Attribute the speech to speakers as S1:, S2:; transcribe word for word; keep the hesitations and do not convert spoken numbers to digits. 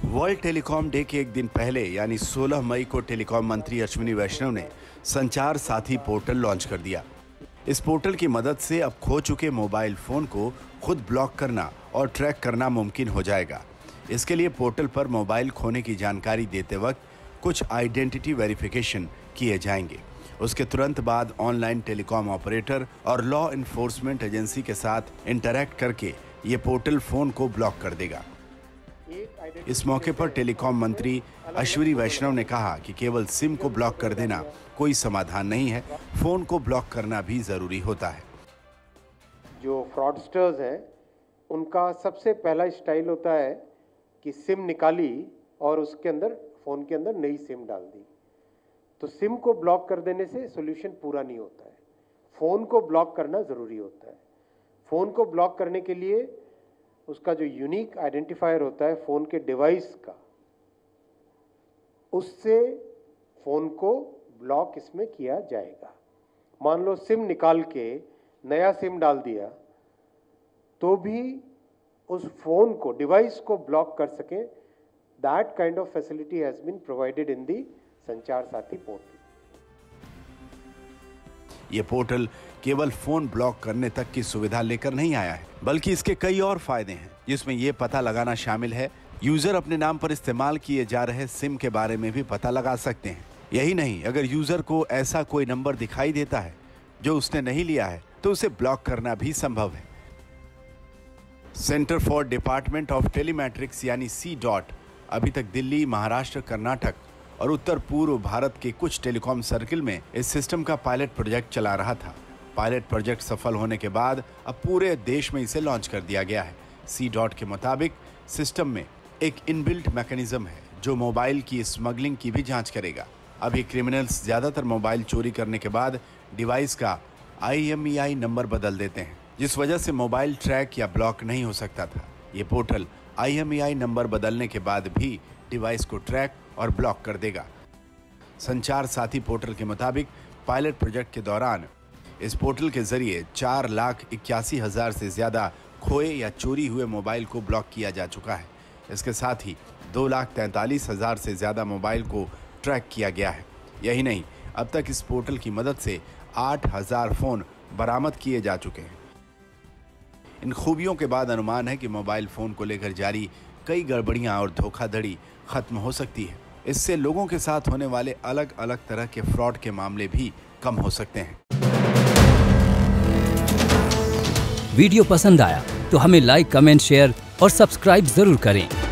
S1: World telecom day के एक दिन पहले यानी सोलह मई को टेलीकॉम मंत्री अश्विनी वैष्णव ने संचार साथी पोर्टल लॉन्च कर दिया। इस पोर्टल की मदद से अब खो चुके मोबाइल फोन को खुद ब्लॉक करना और ट्रैक करना मुमकिन हो जाएगा। इसके लिए पोर्टल पर मोबाइल खोने की जानकारी देते वक्त कुछ आइडेंटिटी वेरिफिकेशन किए जाएंगे। उसके तुरंत बाद ऑनलाइन टेलीकॉम ऑपरेटर और लॉ इन्फोर्समेंट एजेंसी के साथ इंटरैक्ट करके ये पोर्टल फोन को ब्लॉक कर देगा। इस मौके पर टेलीकॉम मंत्री अश्विनी वैष्णव ने कहा कि केवल सिम को ब्लॉक कर देना कोई समाधान नहीं है, फोन को ब्लॉक करना भी जरूरी होता है।
S2: जो फ्रॉडस्टर्स हैं उनका सबसे पहला स्टाइल होता है कि सिम निकाली और उसके अंदर फोन के अंदर नई सिम डाल दी। तो सिम को ब्लॉक कर देने से सॉल्यूशन पूरा नहीं होता है, फोन को ब्लॉक करना जरूरी होता है। फोन को ब्लॉक करने के लिए उसका जो यूनिक आइडेंटिफायर होता है फोन के डिवाइस का, उससे फोन को ब्लॉक इसमें किया जाएगा। मान लो सिम निकाल के नया सिम डाल दिया तो भी उस फोन को, डिवाइस को ब्लॉक कर सके। That kind of facility has been provided in the Sanchar Saathi portal.
S1: ये पोर्टल केवल फोन ब्लॉक करने तक की सुविधा लेकर नहीं आया है, बल्कि इसके कई और फायदे हैं, जिसमें ये पता लगाना शामिल है यूजर अपने नाम पर इस्तेमाल किए जा रहे सिम के बारे में भी पता लगा सकते हैं। यही नहीं, अगर यूजर को ऐसा कोई नंबर दिखाई देता है जो उसने नहीं लिया है तो उसे ब्लॉक करना भी संभव है। Centre for department of telematics यानी सी डॉट अभी तक दिल्ली, महाराष्ट्र, कर्नाटक और उत्तर पूर्व भारत के कुछ टेलीकॉम सर्किल में इस सिस्टम का पायलट प्रोजेक्ट चला रहा था। पायलट प्रोजेक्ट सफल होने के बाद अब पूरे देश में इसे लॉन्च कर दिया गया है। सी डॉट के मुताबिक सिस्टम में एक इनबिल्ट मैकेनिज्म है जो मोबाइल की स्मगलिंग की भी जांच करेगा। अभी क्रिमिनल्स ज्यादातर मोबाइल चोरी करने के बाद डिवाइस का आई एम ई आई नंबर बदल देते हैं, जिस वजह से मोबाइल ट्रैक या ब्लॉक नहीं हो सकता था। ये portal I M E I number बदलने के बाद भी डिवाइस को ट्रैक और ब्लॉक कर देगा। संचार साथी पोर्टल के मुताबिक पायलट प्रोजेक्ट के दौरान इस पोर्टल के जरिए चार लाख इक्यासी हजार से ज्यादा खोए या चोरी हुए मोबाइल को ब्लॉक किया जा चुका है। इसके साथ ही दो लाख तैंतालीस हजार से ज्यादा मोबाइल को ट्रैक किया गया है। यही नहीं, अब तक इस पोर्टल की मदद से आठ हजार फोन बरामद किए जा चुके हैं। इन खूबियों के बाद अनुमान है कि मोबाइल फोन को लेकर जारी कई गड़बड़ियां और धोखाधड़ी खत्म हो सकती है। इससे लोगों के साथ होने वाले अलग अलग तरह के फ्रॉड के मामले भी कम हो सकते हैं।
S3: वीडियो पसंद आया तो हमें लाइक, कमेंट, शेयर और सब्सक्राइब जरूर करें।